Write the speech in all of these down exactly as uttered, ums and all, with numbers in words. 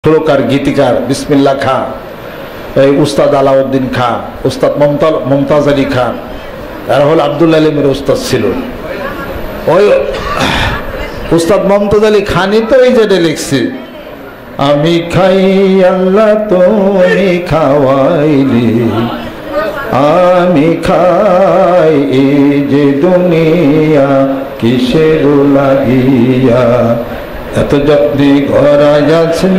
সুরকার গীতিকার বিসমিল্লাহ খান, এই উস্তাদ আলাউদ্দিন খান, উস্তাদ মমতাজ আলী খান, এরা হল আব্দুল আলিমের উস্তাদ ছিল। ওই উস্তাদ মমতাজ আলী খানই তো এই যেটা লিখছে, আমি খাই আল্লাহ তুমি খাওয়াইলি, আমি খাই এই যে দুনিয়া কিসের লাগিয়া, এত যত্নে ঘরা যাচ্ছেন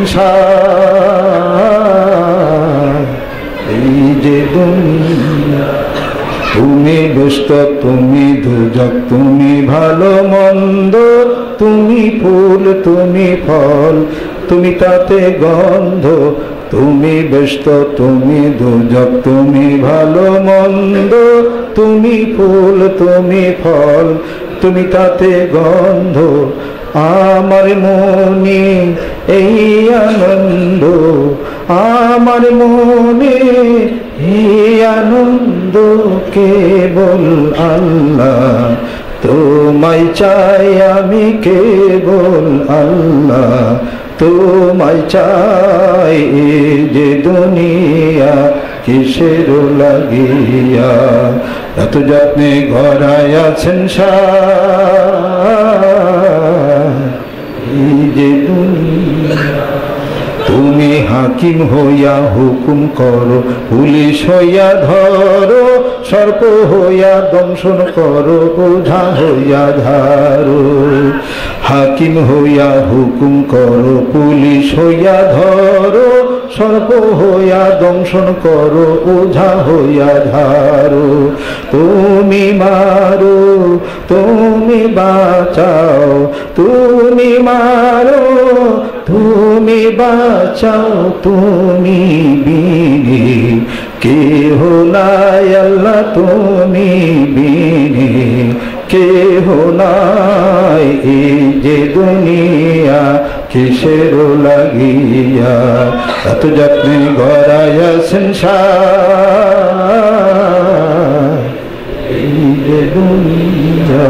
এই যে দুনিয়া, তুমি দুষ্ট তুমি দুজক, তুমি ভালো মন্দ, তুমি ফুল তুমি ফল, তুমি তাতে গন্ধ, তুমি ব্যস্ত তুমি দুজক, তুমি ভালো মন্দ, তুমি ফুল তুমি ফল, তুমি তাতে গন্ধ, আমার মনে এই আনন্দ, আমার মনে এই আনন্দ কেবল আল্লাহ, তোমায় চাই আমি কেবল আল্লাহ, তোমায় চাই এই যে দুনিয়া কিসের লাগিয়া, এত যত্নে ঘরায় আছেন এই যে দুনিয়া, তুমি হাকিম হইয়া হুকুম করো, পুলিশ হইয়া ধরো, সর্প হইয়া দংশন করো, ওঝা হইয়া ধারো, হাকিম হইয়া হুকুম করো, পুলিশ হইয়া ধরো, সর্প হইয়া দংশন করো, ওঝা হইয়া ধারো, তুমি মারো তুমি বাঁচাও, তুমি মারো তুমি বাঁচাও, তুমি বিনে কেহ নাই আল্লাহ, তুমি বিনে কেহ নাই এই যে দুনিয়া কিসের লাগিয়া, এত যত্নে গড়াইয়া সংসার এই যে দুনিয়া,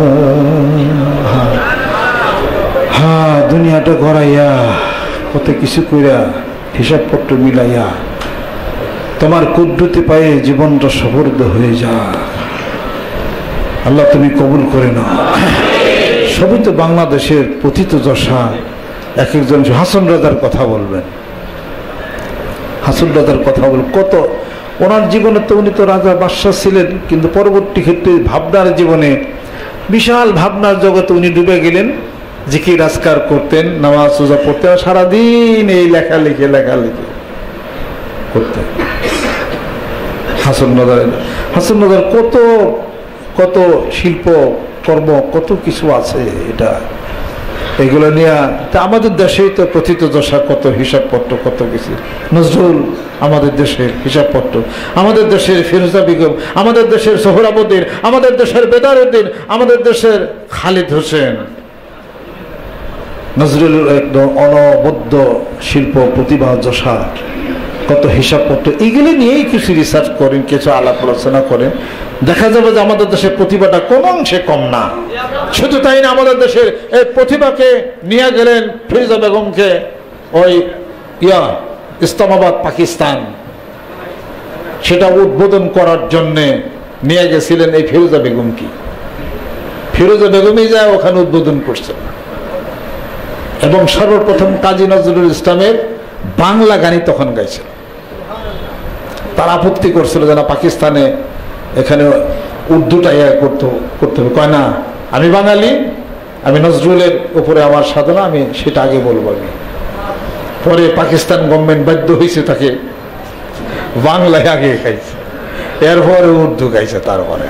হ্যাঁ দুনিয়াটা গড়াইয়া কত কিছু কইরা হিসাবপত্র মিলাইয়া তোমার কুদরতি পায়ে জীবনটা সফর্দ হয়ে যা, আল্লাহ তুমি কবুল করে নাও। সবই তো বাংলাদেশের পতিত দশা। এক একজন হাসান রাজার কথা বলবেন, হাসান রাজার কথা বল, কত ওনার জীবনে তো উনি তো রাজা বাদশাহ ছিলেন, কিন্তু পরবর্তী ক্ষেত্রে ভাবনার জীবনে বিশাল ভাবনার জগতে উনি ডুবে গেলেন, জিকির আজকার করতেন, নামাজ রোজা পড়তেন, সারাদিন এই লেখালেখি লেখালেখি করতেন। হাসান রাজার হাসান রাজার কত কত শিল্প কর্ম কত কিছু আছে, এটা এগুলো নিয়ে তা আমাদের দেশেই তো প্রথিত দশা, কত হিসাবপত্র কত কিছু। নজরুল আমাদের দেশের হিসাবপত্র, আমাদের দেশের ফিরোজা বেগম, আমাদের দেশের সোহরাবুদ্দিন, আমাদের দেশের বেদারউদ্দিন, আমাদের দেশের খালিদ হোসেন। নজরুলের একদম অনবদ্য শিল্প প্রতিভা যশা, কত হিসাবপত্র, এগুলি নিয়েই কিছু রিসার্চ করেন, কিছু আলাপ আলোচনা করেন, দেখা যাবে যে আমাদের দেশের প্রতিভাটা কোন অংশে কম না। শুধু তাই না, আমাদের দেশের এই প্রতিভাকে নিয়ে গেলেন ফিরোজা বেগমকে ওই ইয়া ইসলামাবাদ পাকিস্তান, সেটা উদ্বোধন করার জন্যে নিয়ে গেছিলেন এই ফিরোজা বেগমকে। ফিরোজা বেগমই যায় ওখানে উদ্বোধন করছেন, এবং সর্বপ্রথম কাজী নজরুল ইসলামের বাংলা গানই তখন গাইছিল। তার আপত্তি করছিল যে না, পাকিস্তানে এখানে উর্দুটা ইয়া করতে করতে হবে, কয় না আমি বাঙালি, আমি নজরুলের উপরে আমার সাধনা, আমি সেটা আগে বলবো। আমি পরে পাকিস্তান গভর্নমেন্ট বাধ্য হয়েছে তাকে বাংলায় আগে গাইছে, এরপরে উর্দু গাইছে। তারপরে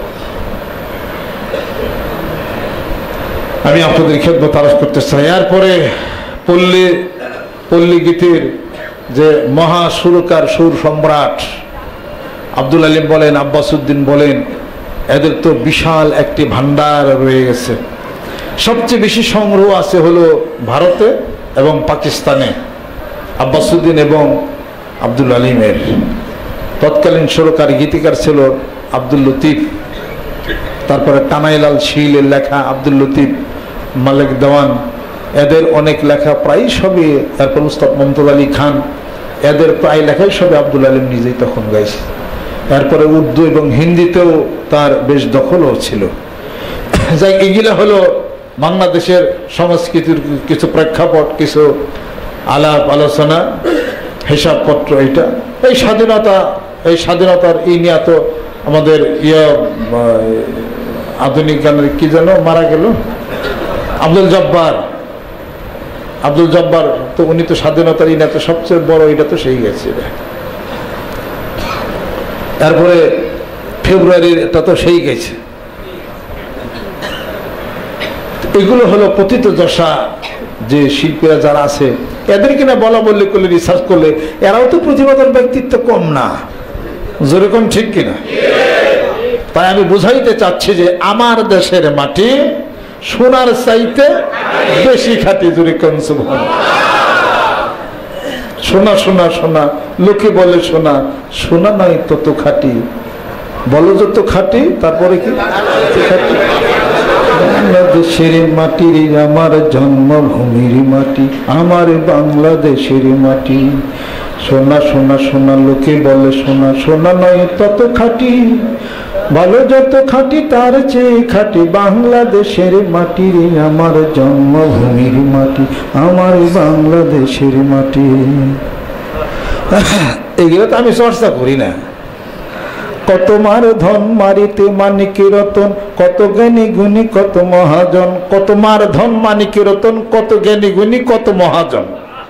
আমি আপনাদের খেদমত আরজ করতে চাই। এরপরে পল্লী পল্লী গীতির যে মহা সুরকার, সুর সম্রাট আব্দুল আলিম বলেন, আব্বাসউদ্দিন বলেন, এদের তো বিশাল একটি ভান্ডার রয়ে গেছে। সবচেয়ে বেশি সংগ্রহ আছে হলো ভারতে এবং পাকিস্তানে, আব্বাসউদ্দিন এবং আব্দুল আলিমের। তৎকালীন সুরকার গীতিকার ছিল আব্দুল লতিফ, তারপরে কানাইলাল শীলের লেখা আব্দুল লতিফ, মালিক দেওয়ান, এদের অনেক লেখা প্রায় সবই, তারপর উস্তাদ মমতাজ আলী খান, এদের প্রায় লেখাই সবই আব্দুল আলিম নিজেই তখন গাইছে। এরপরে উর্দু এবং হিন্দিতেও তার বেশ দখলও ছিল। যাই এগুলো হলো বাংলাদেশের সংস্কৃতির কিছু প্রেক্ষাপট, কিছু আলাপ আলোচনা, হিসাবপত্র। এটা এই স্বাধীনতা, এই স্বাধীনতার ই নিয়ে তো আমাদের ইয়ে আধুনিক গানের কি যেন মারা গেল আব্দুল জব্বার, আব্দুল জব্বার তো উনি তো স্বাধীনতার ইনা তো সবচেয়ে বড়, এটা তো সেই গেছে। তারপরে ফেব্রুয়ারির এটা তো সেই গেছে। এগুলো হলো পতিত দশা যে শিল্পীরা যারা আছে, এদের কিনা বলা বললে করলে রিসার্চ করলে এরাও তো প্রতিভাবান ব্যক্তিত্ব কম না, যেরকম ঠিক কিনা। তাই আমি বুঝাইতে চাচ্ছি যে আমার দেশের মাটি সোনার চাইতে বেশি খাঁটি, যেরকম সোনা সোনা সোনা লোকে বলে সোনা, সোনা নয় তত খাঁটি, বলো যত খাঁটি তারপরে কি খাঁটি। বাংলাদেশের মাটির আমার জন্মভূমির মাটি, আমার বাংলাদেশের মাটি, সোনা সোনা সোনা লোকে বলে সোনা, সোনা নয় তত খাঁটি, ভালো যত খাঁটি তার চেয়ে খাঁটি, বাংলাদেশের মাটির আমার জন্মভূমির মাটি, আমার বাংলাদেশের মাটি। এগুলো তো আমি চর্চা করি না। কত মার ধন মারিতে মানিকে রতন, কত জ্ঞানী গুণী কত মহাজন, কত মার ধন মানিকে রতন, কত জ্ঞানী গুণী কত মহাজন।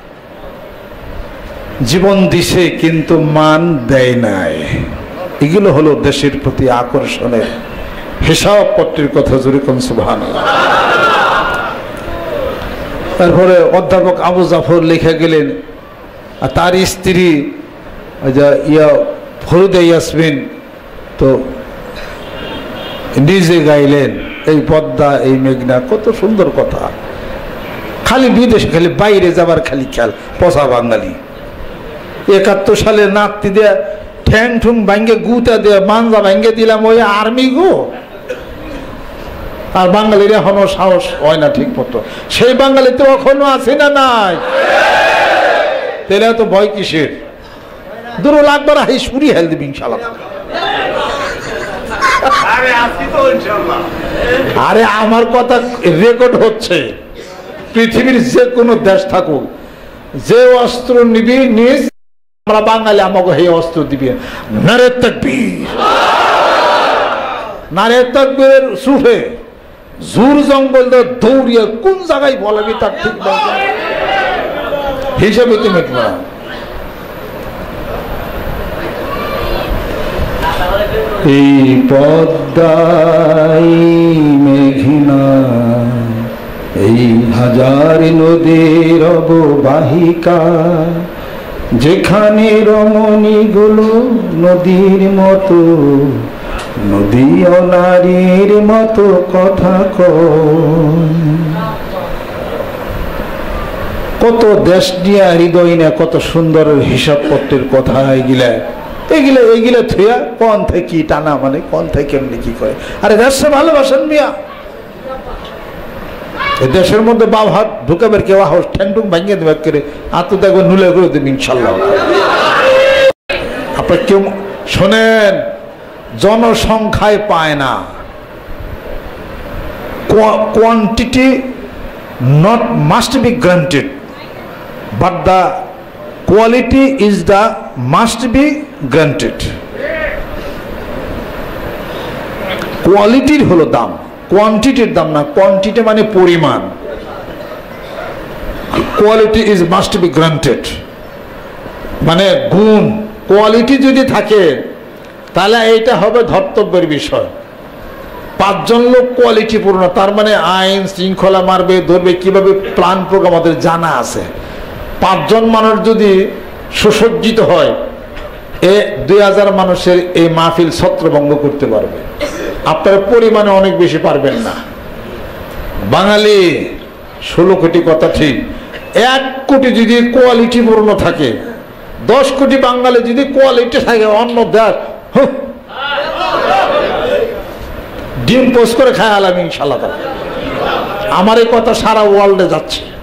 জীবন দিছে কিন্তু মান দেয় নাই। এগুলো হলো দেশের প্রতি আকর্ষণের হিসাবপত্রের কথা, যেরকম সুবহানাল্লাহ। তারপরে অধ্যাপক আবু জাফর লেখা গেলেন, আর তার স্ত্রী ইয়া ফরিদা ইয়াসমিন তো নিজে গাইলেন এই পদ্মা এই মেঘনা, কত সুন্দর কথা। খালি বিদেশে, খালি বাইরে যাবার খালি খেয়াল, পচা বাঙালি। একাত্তর সালে নাতি দেয়া ঠ্যাং ঠুং ভাঙ্গে গুতা দেয়া মানজা ভাঙ্গে দিলাম ওই আর্মি গো। আর বাঙালির এখনো সাহস হয় না ঠিক মতো। সেই বাঙালি তো এখনো আছে না নাই? তাহলে তো ভয় কিসের? দূর লাগবার হাই সুরি হেল দিবি ইনশাআল্লাহ। আরে আমার কথা রেকর্ড হচ্ছে, পৃথিবীর যে কোনো দেশ থাকুক, যে অস্ত্র নিবি নিজ, আমরা বাঙালি আমাকে এই অস্ত্র দিবি। নারে তাকবীর, নারে তাকবীরের সুফে জোর জঙ্গল দৌড়িয়ে কোন জায়গায় বলবি তার ঠিক হিসাবে তুমি এই পদ্মাই মেঘনা, এই হাজার নদীর অববাহিকা, যেখানে রমণীগুলো নদীর মতো, নদী ও নারীর মতো কথা কয়। কত দেশ নিয়ে হৃদয় না কত সুন্দর হিসাবপত্রের কথা এগুলা এগুলো এগুলো থুয়া কোন থেকে টানা, মানে কোন থেকে কেমনি কি করে। আরে দেশে ভালোবাসেন মিয়া, দেশের মধ্যে বাপ হাত ঢুকাবের কেউ হাউস ঠ্যাংটুং ভাঙিয়ে দেবে করে আত্ম দেখবে নুলে করে দেবে ইনশাল্লাহ। আপনার কেউ শোনেন, জনসংখ্যায় পায় না, quantity not must be granted, but the quality is the must be granted. কোয়ালিটির হলো দাম, কোয়ান্টিটির দাম না। কোয়ান্টিটি মানে পরিমাণ, quality is must be granted মানে গুণ। কোয়ালিটি যদি থাকে তাহলে এইটা হবে ধর্তব্যের বিষয়। পাঁচজন লোক কোয়ালিটি পূর্ণ, তার মানে আইন শৃঙ্খলা মারবে, ধরবে, কিভাবে প্ল্যান প্রোগ্রাম আমাদের জানা আছে। পাঁচজন মানুষ যদি সুসজ্জিত হয়, এ দুই হাজার মানুষের এই মাহফিল ছত্রভঙ্গ করতে পারবে। আপনারা পরিমাণে অনেক বেশি পারবেন না। বাঙালি ষোলো কোটি কথা ঠিক, এক কোটি যদি কোয়ালিটি পূর্ণ থাকে, দশ কোটি বাঙালি যদি কোয়ালিটি থাকে, অন্য দেশ ডিম পোস্ট করে খায় আলাম ইনশাল্লাহ। আমার এই কথা সারা ওয়ার্ল্ডে যাচ্ছে।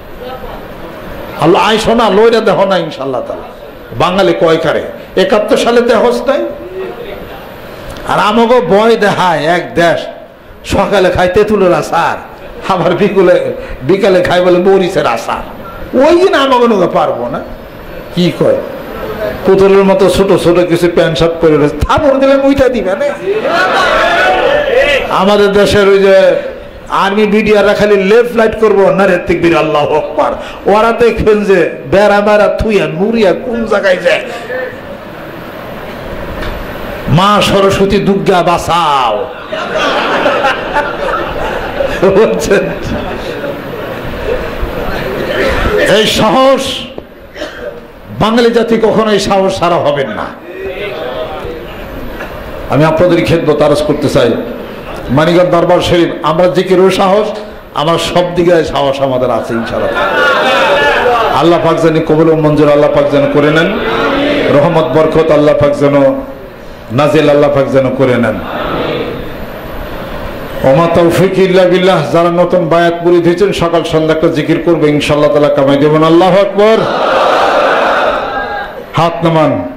আল্লাহ আইসো না লইরা দেহ না ইনশাল্লাহ তাআলা। বাঙালি কয় কারে একাত্তর সালে দেহস নাই। আর আমাকে বয় দেখায় এক দেশ সকালে খায় তেঁতুলের আচার, আবার বিকুলে বিকালে খায় বলে মরিচের আচার। ওই দিন আমাকে নৌকা পারবো না। কি কয় পুতুলের মতো ছোট ছোট কিছু প্যান্ট শার্ট পরে রয়েছে, থাপড় দিলে মুইটা দিবে না। আমাদের দেশের ওই যে আর্মি বিডিআররা খালি লেফট লাইট করবো না রে তাকবীর আল্লাহু আকবার, ওরা দেখবেন যে বেড়া বেড়া থুইয়া নুরিয়া কোন জায়গায় যায়। মা সরস্বতী দুর্গা বাঁচাও। এই সাহস বাঙালি জাতি কখনো এই সাহস ছাড়া হবেন না। আমি আপনাদের খেদমত আরজ করতে চাই, মানিকগঞ্জ দরবার শরীফ আমরা জিকিরের সাহস, আমার সব দিকে সাহস আমাদের আছে ইনশাআল্লাহ। আল্লাহ পাক যেন কবুল ও মঞ্জুর আল্লাহ পাক যেন করে নেন, রহমত বরকত আল্লাহ পাক যেন নাজিল আল্লাহ পাক যেন করে নেন। ওমা তৌফিক ইল্লা বিল্লাহ। যারা নতুন বায়াত মুরিদ হয়েছেন সকাল সন্ধ্যা একটা জিকির করবে ইনশাআল্লাহ তাআলা কামাই দেবেন। আল্লাহু আকবার। হাত নামান।